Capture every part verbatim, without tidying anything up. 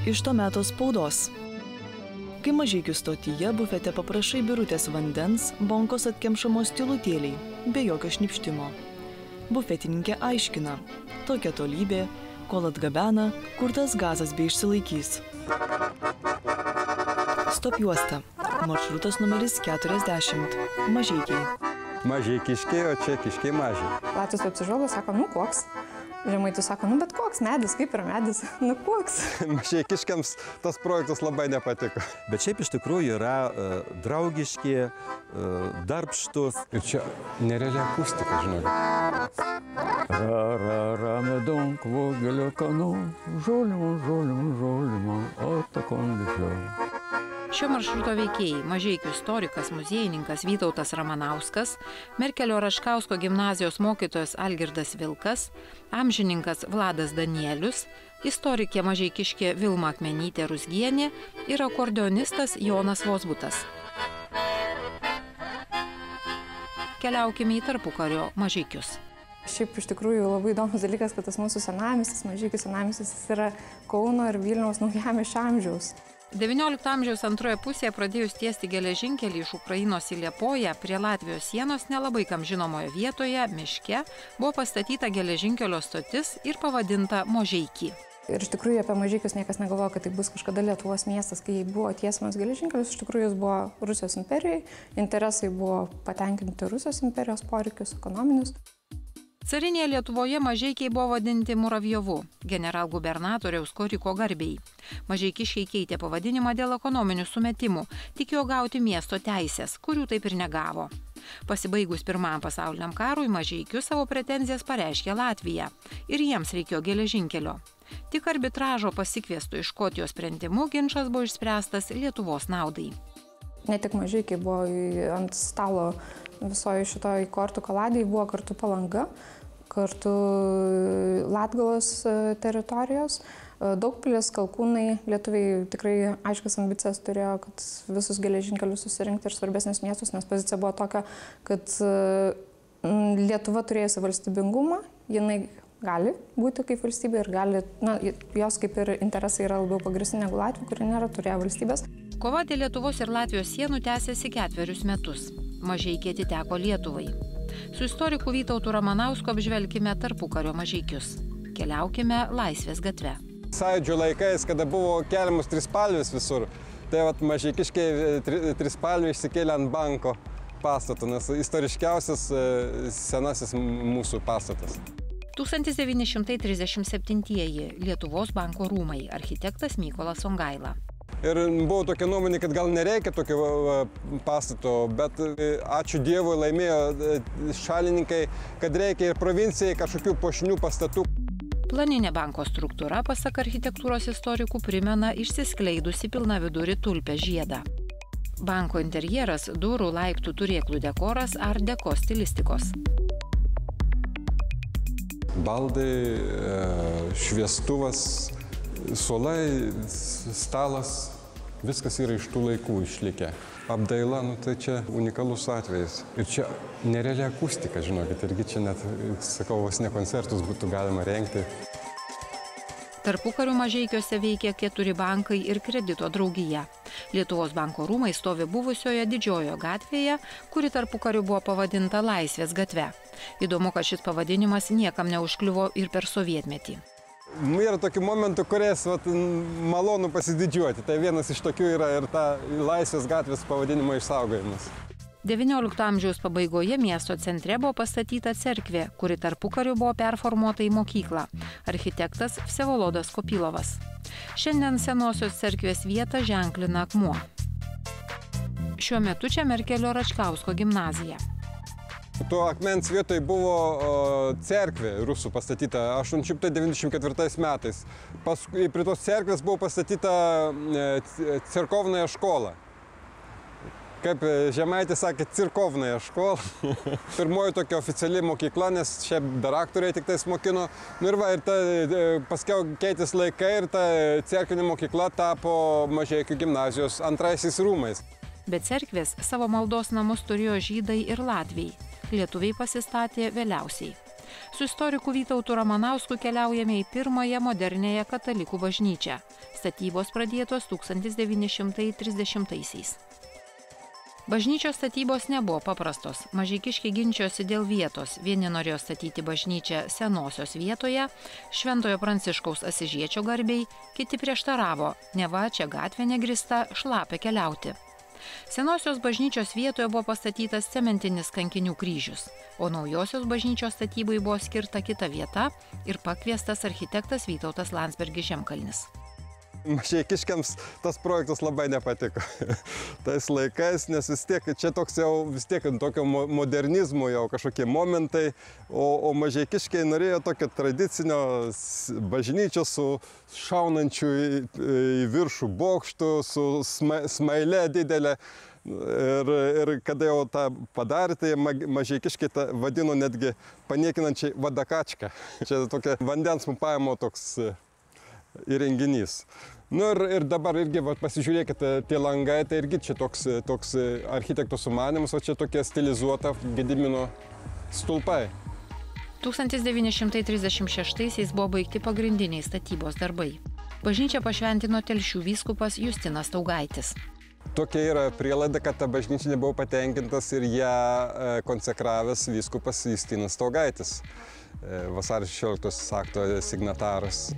iš to meto spaudos. Kai Mažeikių stotyje bufete paprašai birutės vandens, bonkos atkemšamos tylutėliai, be jokio šnipštimo. Bufetininkė aiškina, tokia tolybė, kol atgabena, kur tas gazas bei išsilaikys. Stop juosta. Maršrutas numeris keturiasdešimt. Mažeikiai. Mažeikiškiai, o čia kiškiai mažiai. Latvis apsižvalgo, sako, nu koks. Žemaitis sako, nu bet koks medis, kaip ir medis, nu koks. Mažeikiškiams tas projektas labai nepatiko. Bet šiaip iš tikrųjų yra uh, draugiški, uh, darbštus. Ir čia nereali akustika, žinokit. Ra, ra, ra, medunk, vogelio kanu, žolimo, žolimo, žolimo, atakon lišiau. Šio maršruto veikėjai – Mažeikių istorikas, muziejininkas Vytautas Ramanauskas, Merkelio Račkausko gimnazijos mokytojas Algirdas Vilkas, amžininkas Vladas Danielius, istorikė mažeikiškė Vilma Akmenytė Ruzgienė ir akordeonistas Jonas Vozbutas. Keliaukime į tarpukario Mažeikius. Šiaip iš tikrųjų labai įdomus dalykas, kad tas mūsų senamiestis, Mažeikių senamiestis, yra Kauno ir Vilniaus naujamiesčio amžiaus. devyniolikto amžiaus antroje pusėje pradėjus tiesti geležinkelį iš Ukrainos į Liepoją, prie Latvijos sienos nelabai kam žinomoje vietoje, miške, buvo pastatyta geležinkelio stotis ir pavadinta Mažeikiai. Ir iš tikrųjų apie Mažeikius niekas negalvojo, kad tai bus kažkada Lietuvos miestas, kai buvo tiesiamas geležinkelis, iš tikrųjų jis buvo Rusijos imperijai, interesai buvo patenkinti Rusijos imperijos poreikius, ekonominius. Carinėje Lietuvoje Mažeikiai buvo vadinti Muravjovu, generalgubernatoriaus Koriko garbei. Mažeikiškiai keitė pavadinimą dėl ekonominių sumetimų, tikėjo gauti miesto teisės, kurių taip ir negavo. Pasibaigus Pirmajam pasauliniam karui, Mažeikius savo pretenzijas pareiškė Latvija ir jiems reikėjo geležinkelio. Tik arbitražo pasikviestų iš Škotijos sprendimu ginčas buvo išspręstas Lietuvos naudai. Ne tik Mažeikiai buvo ant stalo visoje šitoje kortų kaladėje, buvo kartu Palanga, kartu Latgalos teritorijos, Daugpilis, Kalkūnai. Lietuviai tikrai aiškias ambicijas turėjo, kad visus geležinkelius susirinkti ir svarbesnius miestus, nes pozicija buvo tokia, kad Lietuva turėjusi valstybingumą, jinai gali būti kaip valstybė ir gali, na, jos kaip ir interesai yra labiau pagrįsti negu Latvija, kuri nėra turėjo valstybės. Kova dėl Lietuvos ir Latvijos sienų tęsėsi ketverius metus. Mažeikiai atiteko Lietuvai. Su istoriku Vytautu Ramanausku apžvelkime tarpukario Mažeikius. Keliaukime Laisvės gatve. Sąjūdžio laikais, kada buvo keliamus trispalvis visur, tai vat mažeikiškiai tri, trispalvių išsikėlė ant banko pastato, nes istoriškiausias senasis mūsų pastatas. tūkstantis devyni šimtai trisdešimt septintieji Lietuvos banko rūmai, architektas Mykolas Songaila. Ir buvo tokia nuomonė, kad gal nereikia tokio pastato, bet ačiū Dievui laimėjo šalininkai, kad reikia ir provincijai kažkokių puošnių pastatų. Planinė banko struktūra, pasak architektūros istorikų, primena išsiskleidusi pilnavidurį tulpę žiedą. Banko interjeras, durų, laiptų, turėklų dekoras art deko stilistikos. Baldai, šviestuvas, suolai, stalas, viskas yra iš tų laikų išlikę. Apdaila, nu tai čia unikalus atvejis. Ir čia nereali akustika, žinokit, irgi čia net, sakau, vos ne koncertus būtų galima rengti. Tarpukariu Mažeikiuose veikia keturi bankai ir kredito draugija. Lietuvos banko rūmai stovi buvusioje Didžiojo gatvėje, kuri tarpukariu buvo pavadinta Laisvės gatve. Įdomu, kad šis pavadinimas niekam neužkliuvo ir per sovietmetį. Yra tokių momentų, kuriais vat, malonu pasididžiuoti. Tai vienas iš tokių yra ir ta Laisvės gatvės pavadinimo išsaugojimas. devyniolikto amžiaus pabaigoje miesto centre buvo pastatyta cerkvė, kuri tarpukariu buvo performuota į mokyklą. Architektas Vsevolodas Kopilovas. Šiandien senosios cerkvės vietą ženklina akmuo. Šiuo metu čia Merkelio Račkausko gimnazija. Tuo akmens vietoj buvo o, cerkvė rusų pastatyta aštuoni šimtai devyniasdešimt ketvirtais metais. Paskui prie tos cerkvės buvo pastatyta e, cerkovnaja škola. Kaip Žemaitis sakė, cirkovnaja škola. Pirmoji tokia oficiali mokykla, nes čia dar aktoriai tik tais mokino. Nu ir va, ir ta, paskiau keitės laikai ir ta cerkvinė mokykla tapo Mažeikių gimnazijos antraisiais rūmais. Bet cerkvės savo maldos namus turėjo žydai ir latviai. Lietuviai pasistatė vėliausiai. Su istoriku Vytautu Ramanausku keliaujame į pirmąją modernėją katalikų bažnyčią. Statybos pradėtos tūkstantis devyni šimtai trisdešimtaisiais. Bažnyčios statybos nebuvo paprastos. Mažeikiškiai ginčijosi dėl vietos. Vieni norėjo statyti bažnyčią senosios vietoje, Šventojo Pranciškaus Asyžiečio garbei, kiti prieštaravo, neva čia gatvė negrįsta, šlapia keliauti. Senosios bažnyčios vietoje buvo pastatytas cementinis kankinių kryžius, o naujosios bažnyčios statybai buvo skirta kita vieta ir pakviestas architektas Vytautas Landsbergis Žemkalnis. Mažeikiškiams tas projektas labai nepatiko tais laikais, nes vis tiek čia toks jau vis tiek tokio modernizmo jau kažkokie momentai, o, o mažeikiškiai norėjo tokio tradicinio bažnyčio su šaunančiu į, į viršų bokštu, su sma, smaile didelė. Ir, ir kada jau tą padarė, tai mažeikiškiai tą vadino netgi paniekinančiai vadakačką. Čia tokia vandens pumpavimo toks įrenginys. Nu ir, ir dabar irgi va, pasižiūrėkite, tie langai, tai irgi čia toks, toks architekto sumanymas, o čia tokia stilizuota Gedimino stulpai. tūkstantis devyni šimtai trisdešimt šeštaisiais buvo baigti pagrindiniai statybos darbai. Bažnyčią pašventino Telšių vyskupas Justinas Staugaitis. Tokia yra prielaida, kad ta bažnyčia nebuvo patenkintas ir ją konsekravęs vyskupas Justinas Staugaitis, vasario šešioliktos akto signataras.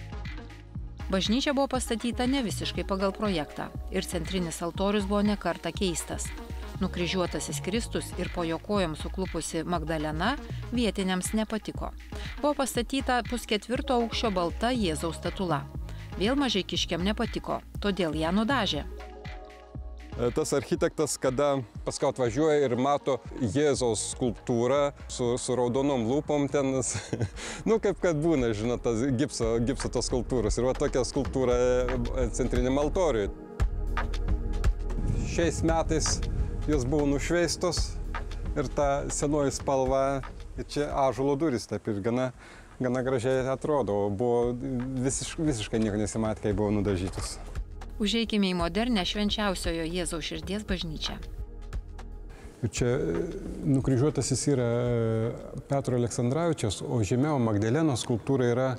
Bažnyčia buvo pastatyta ne visiškai pagal projektą ir centrinis altorius buvo ne kartą keistas. Nukryžiuotasis Kristus ir po jo kojom suklupusi Magdalena vietiniams nepatiko. Buvo pastatyta pusketvirto aukščio balta Jėzaus statula. Vėl mažeikiškiam nepatiko, todėl ją nudažė. Tas architektas, kada paskui atvažiuoja ir mato Jėzaus skulptūrą su, su raudonom lūpom ten, nu kaip kad būna, žinot, tas gipso, gipso tos skulptūros. Ir va tokia skulptūra centriniam altoriui. Šiais metais jos buvo nušveistos ir ta senoji spalva, ir čia ąžuolo durys taip ir gana, gana gražiai atrodo. Buvo visiškai, visiškai nieko nesimatė, kai buvo nudažytos. Užeikime į modernę švenčiausiojo Jėzaus širdies bažnyčią. Ir čia nukryžiuotasis yra Petro Aleksandravičiaus, o žemiau Magdalenos skulptūra yra,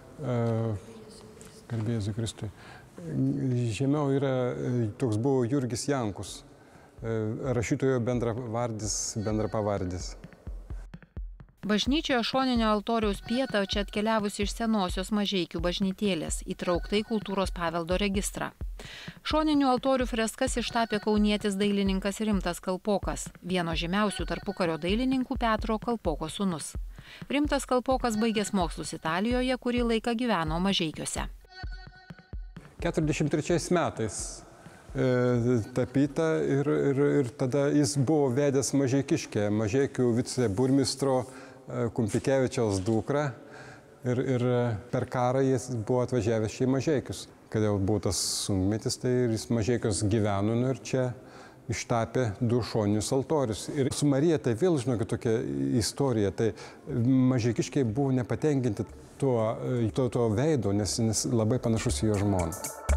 garbė Jėzui Kristui, žemiau yra, toks buvo Jurgis Jankus, rašytojo bendravardis, bendrapavardis. Bažnyčioje šoninio altoriaus pieta čia atkeliavusi iš senosios Mažeikių bažnytėlės, įtraukta į kultūros paveldo registrą. Šoninių altorių freskas ištapė kaunietis dailininkas Rimtas Kalpokas, vieno žymiausių tarpukario dailininkų Petro Kalpoko sūnus. Rimtas Kalpokas baigęs mokslus Italijoje, kurį laiką gyveno Mažeikiuose. keturiasdešimt trečiais metais e, tapyta ir, ir, ir tada jis buvo vedęs Mažeikiškę, Mažeikių viceburmistro Kumpikevičiaus dukrą ir, ir per karą jis buvo atvažiavęs čia į Mažeikius. Kad jau buvo tas sunkmetis, tai jis Mažeikius gyveno nu, ir čia ištapė du šoninius altorius. Ir su Marija tai vėl, žinokit, tokia istorija. Tai Mažeikiškiai buvo nepatenkinti tuo, tuo, tuo veido, nes, nes labai panašus į jo žmoną.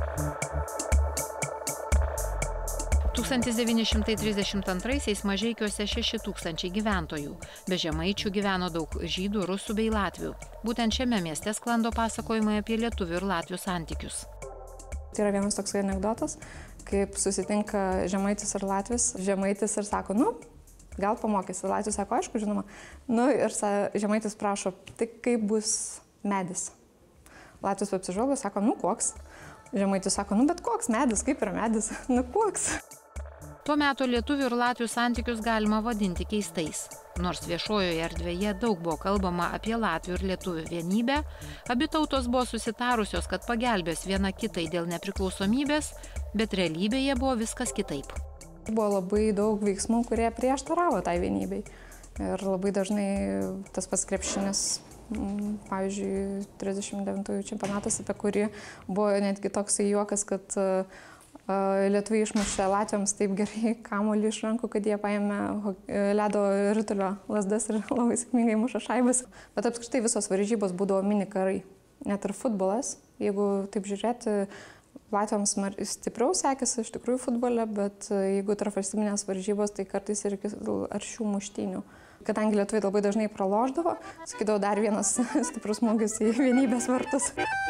tūkstantis devyni šimtai trisdešimt antraisiais Mažeikiuose šeši tūkstančiai gyventojų. Be žemaičių gyveno daug žydų, rusų bei latvių. Būtent šiame mieste sklando pasakojimai apie lietuvių ir latvių santykius. Tai yra vienas toks anekdotas, kaip susitinka žemaitis ir latvis. Žemaitis ir sako, nu, gal pamokysi. Latvis sako, aišku, žinoma. Nu, ir žemaitis prašo, tai kaip bus medis. Latvis apsižvalgo, sako, nu, koks. Žemaitis sako, nu, bet koks medis, kaip yra medis, nu, koks. Tuo metu lietuvių ir latvių santykius galima vadinti keistais. Nors viešojoje erdvėje daug buvo kalbama apie latvių ir lietuvių vienybę, abi tautos buvo susitarusios, kad pagelbės viena kitai dėl nepriklausomybės, bet realybėje buvo viskas kitaip. Buvo labai daug veiksmų, kurie prieštaravo tai vienybei. Ir labai dažnai tas pats krepšinis, pavyzdžiui, trisdešimt devintųjų čempionatas, apie kurį buvo netgi toksai juokas, kad lietuviai išmušė latviams taip gerai kamuolį iš rankų, kad jie paėmė ledo ritulio lazdas ir labai sėkmingai muša šaibas. Bet apskritai visos varžybos būdavo mini karai. Net ir futbolas, jeigu taip žiūrėti, latviams stipriau sekėsi iš tikrųjų futbole, bet jeigu tarpvalstybinės varžybos, tai kartais ir aršių muštynių. Kadangi lietuviai labai dažnai pralošdavo, sakydavo dar vienas stiprus smūgis į vienybės vartus.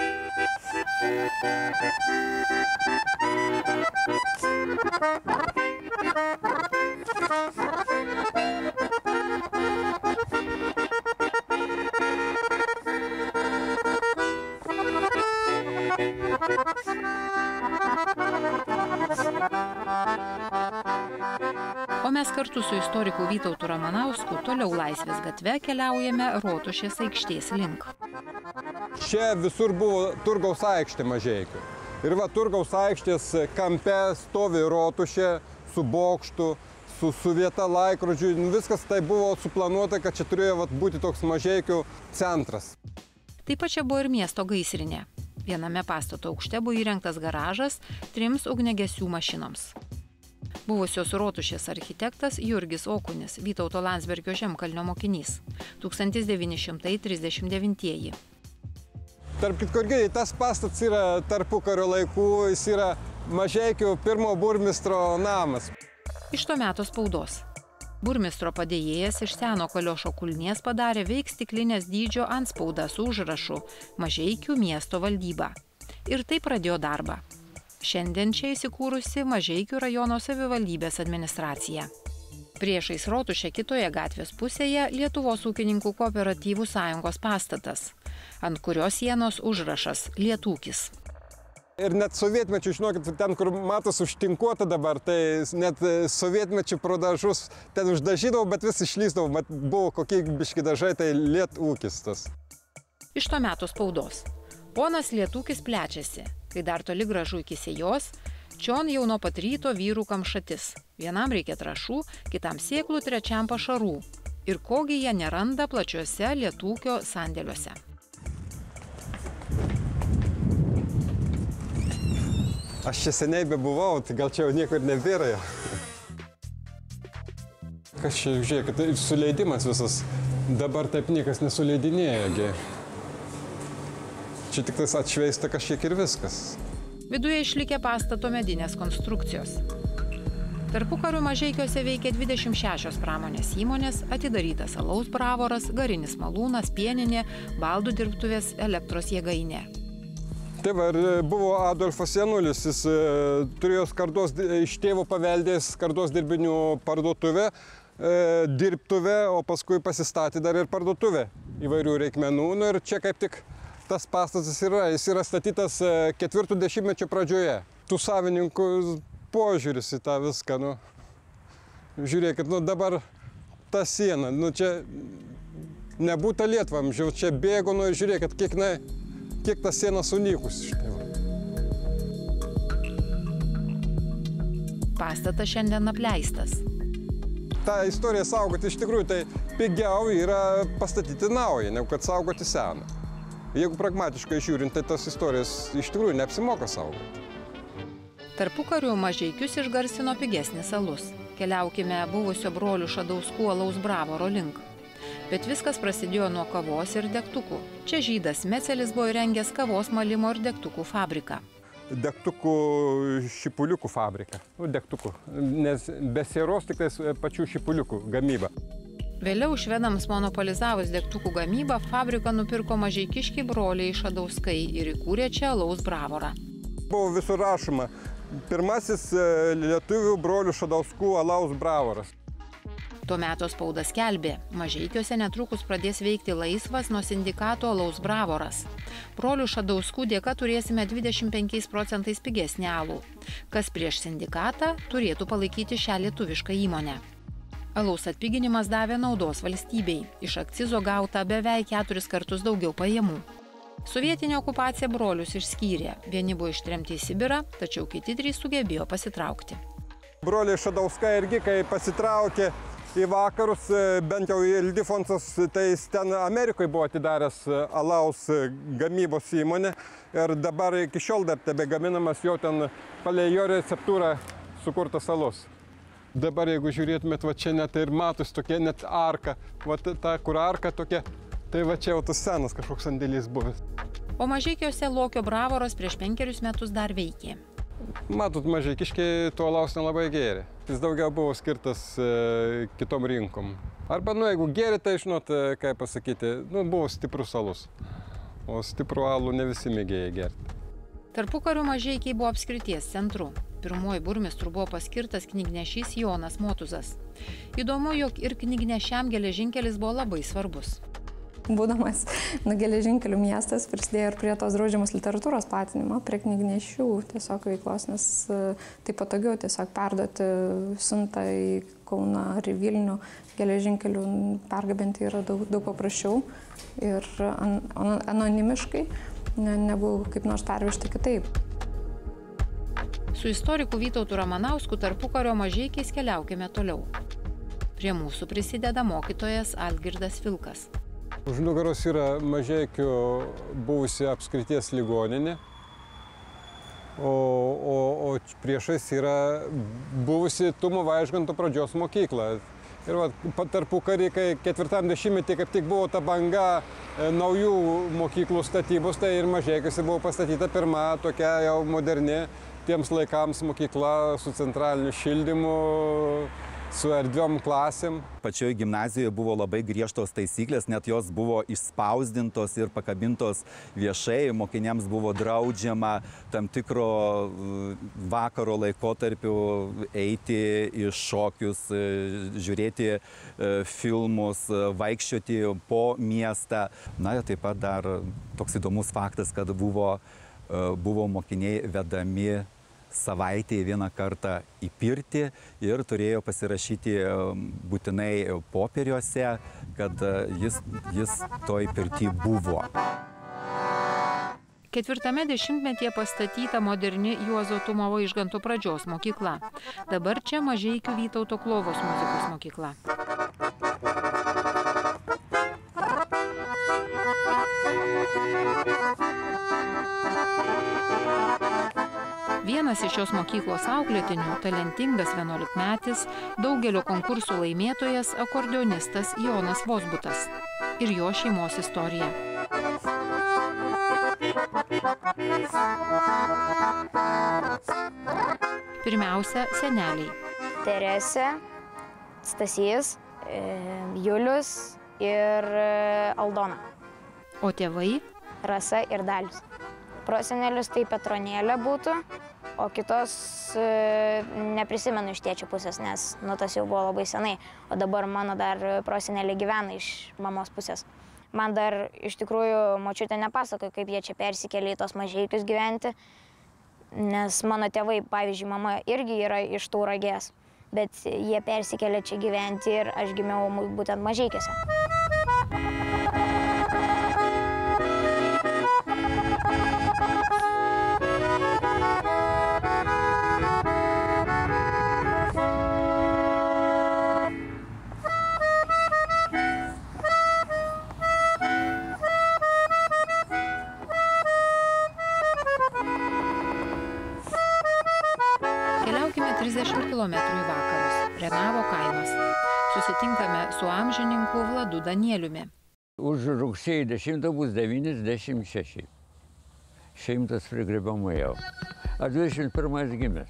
O mes kartu su istoriku Vytautu Ramanausku toliau Laisvės gatve keliaujame Rotušės aikštės link. Čia visur buvo Turgaus aikštė Mažeikių. Ir va Turgaus aikštės kampe stovi Rotušė su bokštu, su, su vieta laikrodžiu. Viskas tai buvo suplanuota, kad čia turėjo va, būti toks Mažeikių centras. Taip pat čia buvo ir miesto gaisrinė. Viename pastato aukšte buvo įrengtas garažas trims ugniagesių mašinoms. Buvusios Rotušės architektas Jurgis Okunis, Vytauto Landsbergio Žemkalnio mokinys, tūkstantis devyni šimtai trisdešimt devintieji. Tarp kitko, tas pastatas yra tarpukario laikų, jis yra Mažeikių pirmo burmistro namas. Iš to meto spaudos. Burmistro padėjėjas iš seno Kaliošo kulnies padarė veik stiklinės dydžio antspaudą su užrašu Mažeikių miesto valdyba. Ir tai pradėjo darbą. Šiandien čia įsikūrusi Mažeikių rajono savivaldybės administracija. Priešais Rotušę kitoje gatvės pusėje Lietuvos ūkininkų kooperatyvų sąjungos pastatas, ant kurios sienos užrašas Lietūkis. Ir net sovietmečių, žinokit, ten, kur matos užtinkuota dabar, tai net sovietmečių pro dažus ten uždažydavo, bet vis išlysdavo, bet buvo kokybiški dažai, tai Lietūkis tas. Iš to meto spaudos. Ponas Lietūkis plečiasi, kai dar toli gražu iki sėjos, čion jau nuo pat ryto vyrų kamšatis. Vienam reikia trąšų, kitam sėklų, trečiam pašarų. Ir kogi jie neranda plačiuose Lietūkio sandėliuose. Aš čia seniai bebuvau, tai gal čia jau niekur nebėra jau. Kas čia, žiūrėk, tai suleidimas visas, dabar taip niekas nesuleidinėja. Čia tik tas atšveista kažkiek ir viskas. Viduje išlikę pastato medinės konstrukcijos. Tarpukariu Mažeikiuose veikė dvidešimt šešios pramonės įmonės, atidarytas alaus bravoras, garinis malūnas, pieninė, baldų dirbtuvės, elektros jėgainė. Tai va, buvo Adolfas Janulis, jis e, turėjo skardos, iš tėvo paveldės skardos dirbinių parduotuvę, e, dirbtuvę, o paskui pasistatė dar ir parduotuvę įvairių reikmenų. Nu, ir čia kaip tik tas pastatas yra, jis yra statytas ketvirto dešimtmečio pradžioje. Tų savininkų požiūris į tą viską, nu, žiūrėkit, nu dabar ta siena, nu čia nebūta lietvamžių, čia bėgo, nu žiūrėkit, kiek, na, kiek ta siena sunykus. Pastatas šiandien apleistas. Ta istorija saugoti iš tikrųjų tai pigiau yra pastatyti naują, negu kad saugoti seną. Jeigu pragmatiškai žiūrint, tai tas istorijas iš tikrųjų neapsimoka saugoti. Tarpukariu Mažeikius išgarsino pigesnis alus. Keliaukime buvusio brolių Šadauskų alaus bravoro link. Bet viskas prasidėjo nuo kavos ir degtukų. Čia žydas Mecelis buvo įrengęs kavos malimo ir degtukų fabriką. Degtukų šipuliukų fabriką. Nu, degtukų, nes be sieros tik pačių šipuliukų gamyba. Vėliau švedams monopolizavus degtukų gamybą, fabriką nupirko mažeikiškiai broliai Šadauskai ir įkūrė čia alaus bravorą. Buvo visur rašoma, pirmasis lietuvių brolių Šadauskų alaus bravoras. Tuo metu spauda skelbė, Mažeikiuose netrukus pradės veikti laisvas nuo sindikato alaus bravoras. Brolių Šadauskų dėka turėsime dvidešimt penkiais procentais pigesnį alų. Kas prieš sindikatą turėtų palaikyti šią lietuvišką įmonę. Alaus atpiginimas davė naudos valstybei. Iš akcizo gauta beveik keturis kartus daugiau pajamų. Sovietinė okupacija brolius išskyrė. Vieni buvo ištremti į Sibirą, tačiau kiti trys sugebėjo pasitraukti. Broliai Šadauskai irgi, kai pasitraukė į vakarus, bent jau Ildifonsas, tai ten Amerikoje buvo atidaręs alaus gamybos įmonę ir dabar iki šiol dar tebe gaminamas jau ten palei jo receptūrą sukurtas alus. Dabar, jeigu žiūrėtumėt, va čia net ir matus tokia net arka, va ta, kur arka tokia, tai va čia jau tas senas kažkoks sandėlys buvęs. O Mažeikiuose Lokio bravoras prieš penkerius metus dar veikė. Matot, mažeikiškiai to alaus nelabai gėrė. Jis daugiau buvo skirtas e, kitom rinkom. Arba, nu, jeigu gėrė, tai, žinot, kaip pasakyti, nu, buvo stiprus alus. O stiprų alų ne visi mėgėjai gerti. Tarpukariu Mažeikiai buvo apskrities centru. Pirmuoju burmistru buvo paskirtas knygnešys Jonas Motuzas. Įdomu, jog ir knygnešiam geležinkelis buvo labai svarbus. Būdamas nu, geležinkelių miestas prisidėjo ir prie tos draudžiamos literatūros platinimo, prie knygnešių tiesiog veiklos, nes tai patogiau tiesiog perduoti siuntą į Kauną ar į Vilnių geležinkelių pergabenti yra daug, daug paprasčiau ir an, an, anonimiškai, ne, nebuvo kaip nors pervežti kitaip. Su istoriku Vytautu Ramanausku tarpukario Mažeikiais keliaukime toliau. Prie mūsų prisideda mokytojas Algirdas Vilkas. Už nugaros yra Mažeikių buvusi apskrities ligoninė, o, o, o priešais yra buvusi Tumo Vaižganto pradžios mokykla. Ir va, tarpukarį, kai ketvirtam dešimtmetį kaip tik buvo ta banga e, naujų mokyklų statybos, tai ir Mažeikiuose buvo pastatyta pirma tokia jau moderni tiems laikams mokykla su centraliniu šildymu, su erdviom klasėm. Pačioje gimnazijoje buvo labai griežtos taisyklės, net jos buvo išspausdintos ir pakabintos viešai. Mokiniams buvo draudžiama tam tikro vakaro laikotarpiu eiti į šokius, žiūrėti filmus, vaikščioti po miestą. Na, taip pat dar toks įdomus faktas, kad buvo, buvo mokiniai vedami savaitėje vieną kartą į pirtį ir turėjo pasirašyti būtinai popieriuose, kad jis, jis toj pirty buvo. Ketvirtame dešimtmetyje pastatyta moderni Juozo Tumo Vaižganto pradžios mokykla. Dabar čia Mažeikių Vytauto Klovos muzikos mokykla. Vienas iš šios mokyklos auklėtinių, talentingas vienuolikmetis, daugelio konkursų laimėtojas, akordeonistas Jonas Vozbutas. Ir jo šeimos istorija. Pirmiausia, seneliai. Teresė, Stasys, Julius ir Aldona. O tėvai? Rasa ir Dalius. Prosenelius tai Petronėlė būtų, o kitos e, neprisimenu iš tėčio pusės, nes nu, tas jau buvo labai senai, o dabar mano dar prosenelė gyvena iš mamos pusės. Man dar iš tikrųjų močiutė nepasakojo, kaip jie čia persikėlė į tos Mažeikius gyventi, nes mano tėvai, pavyzdžiui, mama irgi yra iš Tauragės, bet jie persikėlė čia gyventi ir aš gimiau būtent Mažeikiuose. trisdešimt kilometrų į vakarus. Renavo kaimas. Susitinkame su amžininku Vladu Danieliumi. Už rugsėjo dešimtą bus devyniasdešimt šeši. Šimtas prigribamų jau. Aš dvidešimt pirmas gimęs.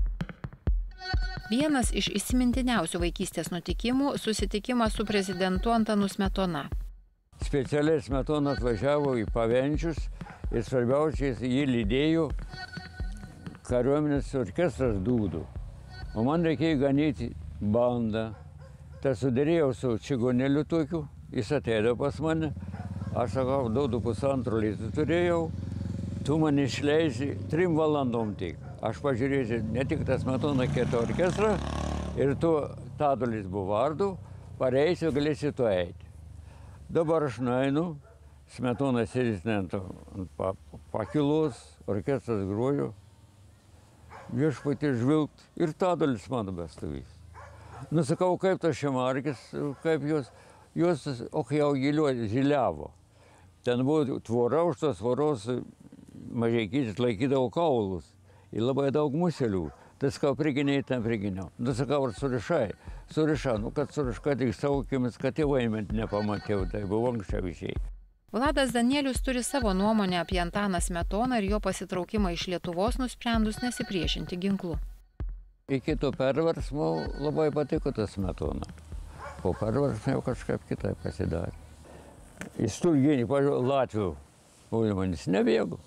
Vienas iš įsimintiniausių vaikystės nutikimų – susitikimas su prezidentu Antanu Smetona. Specialiai Smetona atvažiavo į Pavenčius ir svarbiausiai jį lydėjo kariuomenės orkestras Dūdų. O man reikėjo ganyti bandą. Tai sudarėjau su čigonėliu tokiu, jis atėjo pas mane. Aš sakau, duodu pusantro litrų turėjau, tu man išleisi trim valandom tik. Aš pažiūrėsiu ne tik tas Smetona kitą orkestrą ir tu Tadolis Buvardu, pareisiu, galėsi tu eiti. Dabar aš nueinu, Smetona sėdės ant pakilos, orkestras grojo. Viešpatį žvilgt ir Tadolis mano bestovys. Nusakau, kaip tas Šemarkis, kaip jos, jos, o jau žiliavo. Ten buvo tvora, už tos tvoros Mažeikytis laikydavo kaulus ir labai daug muselių. Tai sakau, priginiai ten priginiau. Nusakau, ar surišai? Surišau, nu kad suriška tik savo akimis, kad tėvai nepamačiau, tai buvo anksčiau išėjai. Vladas Danielius turi savo nuomonę apie Antaną Smetoną ir jo pasitraukimą iš Lietuvos nusprendus nesipriešinti ginklu. Iki to perversmo labai patiko tas Smetona. Po perversmo jau kažkaip kitaip pasidarė. Į Stulginį, pažiūrėjau, Latvių Ulmanis nebėgo.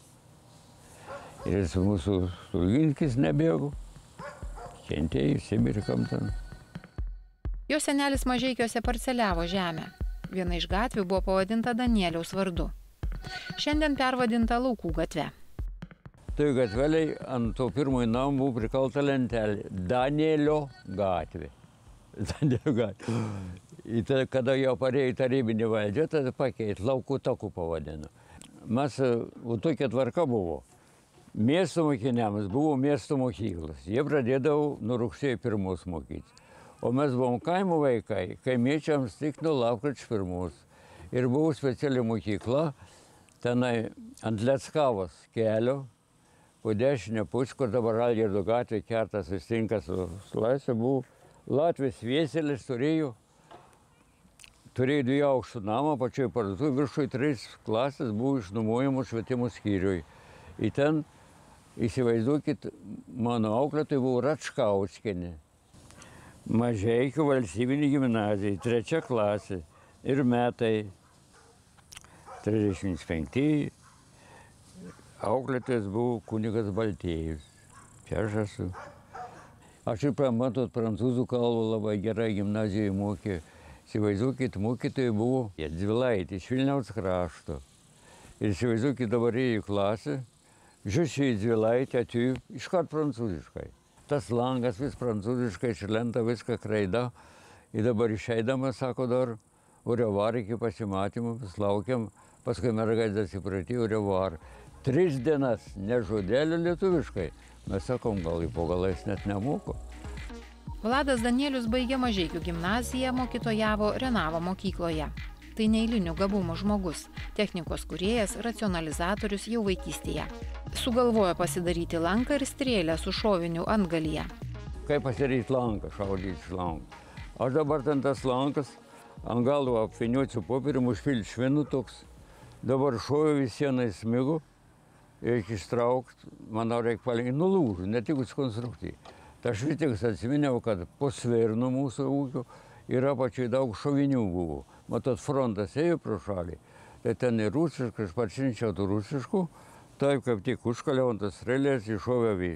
Ir jis mūsų Stulginkis nebėgo. Kentėjo, Sibirkam ten. Jo senelis Mažeikiuose parceliavo žemę. Viena iš gatvių buvo pavadinta Danieliaus vardu. Šiandien pervadinta Laukų gatve. Tai gatveliai ant to pirmojo namo buvo prikalta lentelė. Danielio gatvė. Danielio gatvė. Ir tada, kada jau parėjo į tarybinį valdžią, tada pakeitė, Laukų takų pavadino. Mes, o tokia tvarka buvo. Miesto mokiniams buvo miesto mokyklos. Jie pradėdavo nuo rugsėjo pirmos mokyti. O mes buvom kaimo vaikai, kaimiečiams tik nuo lapkričio pirmos. Ir buvo speciali mokykla, tenai ant Leckavos kelio, po dešinę pusę, kur dabar Algirdo gatvė kertas susitinka su Laisve, buvo Latvijos Vieselis, turėjo, turėjo dviejų aukštų namą, pačioj parduotuvėje, viršui trys klasės buvo išnuomojamos švietimo skyriui. Ir ten, įsivaizduokit, mano auklėtojai buvo Račkauskienė. Mažeikių valstybinė gimnazija, trečia klasė ir metai trisdešimt penki. Auklėtojas buvo kunigas Baltėjus. Čia aš esu. Aš ir matot, prancūzų kalbą labai gerai gimnazijoje mokė. Įsivaizduokit, mokytojai buvo Dvilaitė iš Vilniaus krašto. Ir įsivaizduokit, dabar ėjo į klasę, žiūrėjau Dvilaitę, atėjo iškart prancūziškai. Tas langas vis prancūziškai išlenta, viską kraida. Ir dabar išeidamas, sako dar, urevar iki pasimatymų, vis laukiam, paskui mergaitė atsipratė, urevar. Tris dienas nežodėlių lietuviškai. Mes sakom, gal į pogalais net nemoko. Vladas Danielius baigė Mažeikių gimnaziją, mokytojavo Renavo mokykloje. Tai neeilinių gabumų žmogus, technikos kūrėjas, racionalizatorius jau vaikystėje. Sugalvojo pasidaryti lanką ir strėlę su šoviniu antgalyje. Kaip pasidaryti lanką, šaudyti iš lanko. Aš dabar ten tas lankas, ant galvo apviniuoti su popierium, užpilti švinu toks. Dabar šoviu vis sieną įsmigu, reikia ištraukti, manau, reikia palinti, nulūžu, netikus konstruktyviai. Tai aš vis tik atsiminiau, kad po Svernų mūsų ūkio yra pačiai daug šovinių buvo. Matot, frontas ėjo pro šalį, tai ten ir rusiškai, aš parsinčiau tų rusiškų, taip kaip tik užkaliau ant tas strėlės, iššovė į,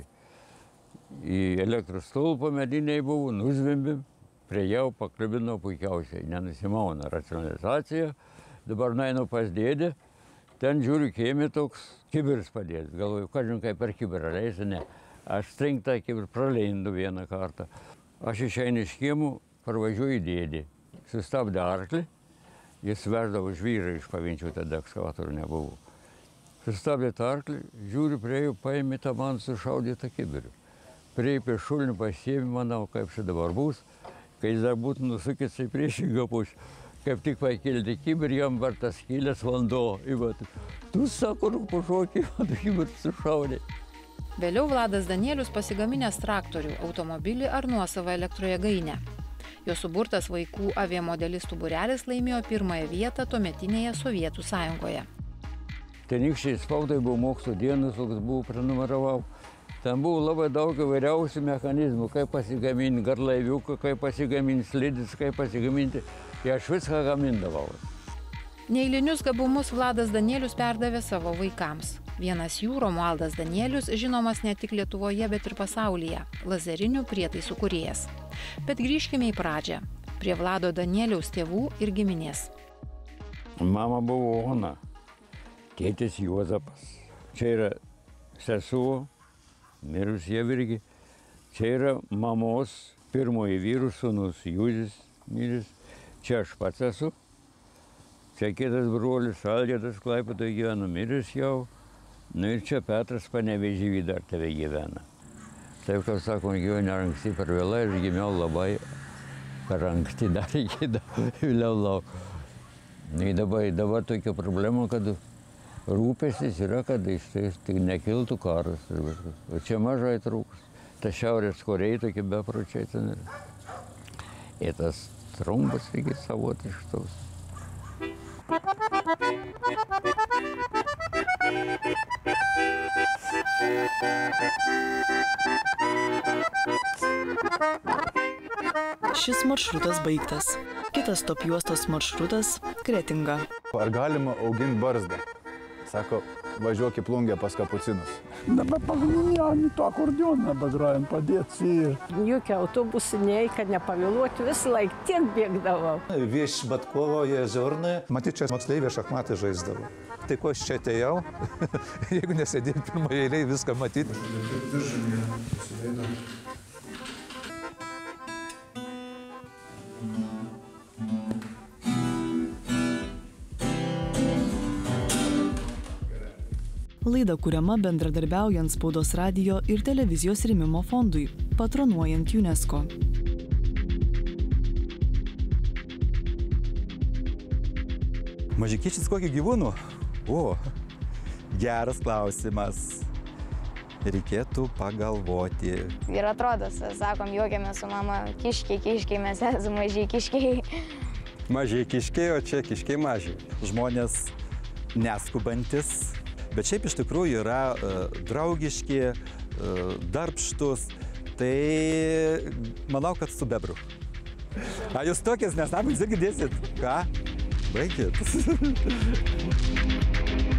į elektros stulpą mediniai buvo, nuzvimbim, prie jau paklibino puikiausiai, nenusimauna racionalizacija, dabar nainu pas dėdę, ten žiūriu, kiemi toks kibirs padės, galvoju, kažin kaip per kibirą leisi, ne, aš trinktą kibirą praleindu vieną kartą. Aš išeinu iš kiemų, parvažiuoju į dėdį, sustabdė arklį, jis veždavo žvyrą iš Pavinčių, tada ekskavatorių nebuvo. Sustabdė tą arklį, žiūriu, prieju, paėmė tą man sušaudytą kibirį. Prieju prie šulnių pasiėmė, manau, kaip čia dabar bus, kai jis dar būtų nusukęs į priešingą pusę. Kaip tik pakilti kibirį, jam var tas kilęs vanduo. Tu sako, rūpo šokį, kibirį sušaudė. Vėliau Vladas Danielius pasigaminęs traktorių, automobilį ar nuosavą elektrojėgainę. Jo suburtas vaikų aviamodelistų būrelis laimėjo pirmąją vietą tuometinėje Sovietų sąjungoje. Tenykščiai spaudai buvo mokslo dienos, koks buvo prenumeravau. Ten buvo labai daug įvairiausių mechanizmų, kaip pasigaminti garlaiviuką, kaip pasigaminti slidis, kaip pasigaminti. Tai aš viską gamindavau. Neeilinius gabumus Vladas Danielius perdavė savo vaikams. Vienas jų, Romualdas Danielius, žinomas ne tik Lietuvoje, bet ir pasaulyje – lazerinių prietaisų kūrėjas. Bet grįžkime į pradžią, prie Vlado Danieliaus tėvų ir giminės. Mama buvo Ona, tėtis Juozapas. Čia yra sesuo, mirus jie irgi. Čia yra mamos pirmoji vyrų sūnus Jūzis, mirus. Čia aš pats esu. Čia kitas brolis, Algirdas Klaipėdoje gyvena, mirus jau. Nu ir čia Petras Panevėžy dar tebe gyvena. Taip, kaip sakom, gyveni ar anksti per vėlai, aš gimiau labai per anksti, dar iki vėliau lauk. Nu, dabar, dabar tokia problema, kad rūpestis yra, kad iš tai, tai nekiltų karas. O čia mažai trūks. Ta Šiaurės Korėja tokie bepročiai ten yra. Ir tas trumpas, taigi savotiškas. Šis maršrutas baigtas. Kitas top juostos maršrutas – Kretinga. Ar galima auginti barzdą? Sako, važiuok į Plungę pas kapucinus. Dabar pagrindinį to akordeoną begrojant padėti ir... Jokie autobusiniai, kad nepavėluoti, vis laik tiek bėgdavau. Vieš Batkovo jezornai. Matyt, čia moksleivė šachmatai žaisdavo. Tai ko aš čia atėjau? Jeigu nesėdėjau pirmoje eilėje, viską matyti. Laida kuriama bendradarbiaujant Spaudos radijo ir televizijos rėmimo fondui, patronuojant UNESCO. Mažikiečiais kokį gyvūnų? O, geras klausimas. Reikėtų pagalvoti. Ir atrodo, sakom, juokiamės su mama, kiškiai, kiškiai, mes esame mažiai kiškiai. Mažiai kiškiai, o čia kiškiai mažiai. Žmonės neskubantis, bet šiaip iš tikrųjų yra uh, draugiški, uh, darbštus, tai manau, kad su bebru. A jūs tokias nesąmonės irgi dėsit? Ką? Baigit.